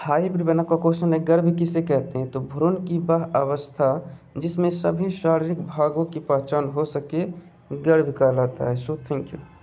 High ब्रिबेना का question है, गर्भ किसे कहते हैं? तो भ्रूण की वह अवस्था जिसमें सभी शारीरिक भागों की पहचान हो सके गर्भ कहलाता है। So thank you.